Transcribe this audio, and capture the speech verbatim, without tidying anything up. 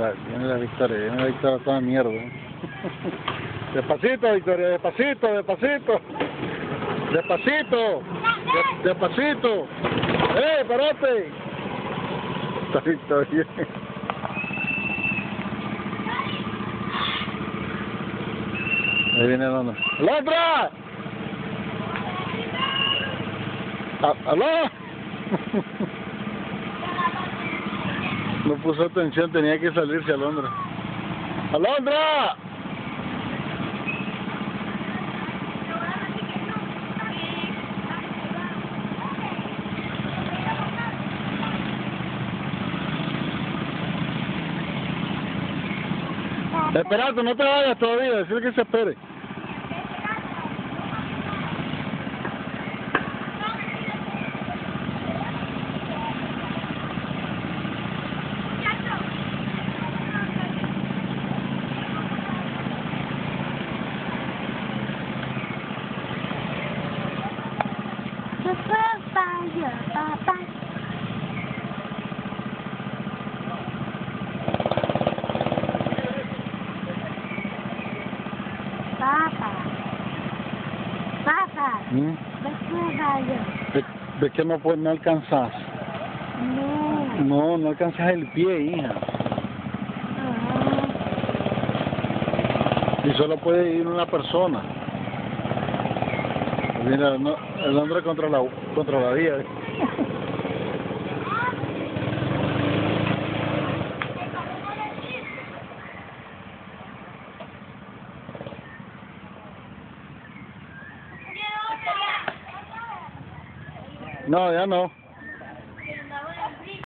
la, viene la Victoria, viene la Victoria toda mierda. Despacito, Victoria, despacito, despacito. Despacito. De, despacito. ¡Eh, parate! Está Victoria. Ahí viene el otro. ¡Alondra! ¿Aló? No puso atención, tenía que salirse Alondra. ¡Alondra! Esperate, no te vayas todavía, decirle que se espere. Papá. Papá. Papá. ¿Mm? ¿De, de qué no, pues, no alcanzas? No. No, no alcanzas el pie, hija. Uh-huh. Y solo puede ir una persona. Mira, no, el hombre contra la, contra la vía. No, ya no.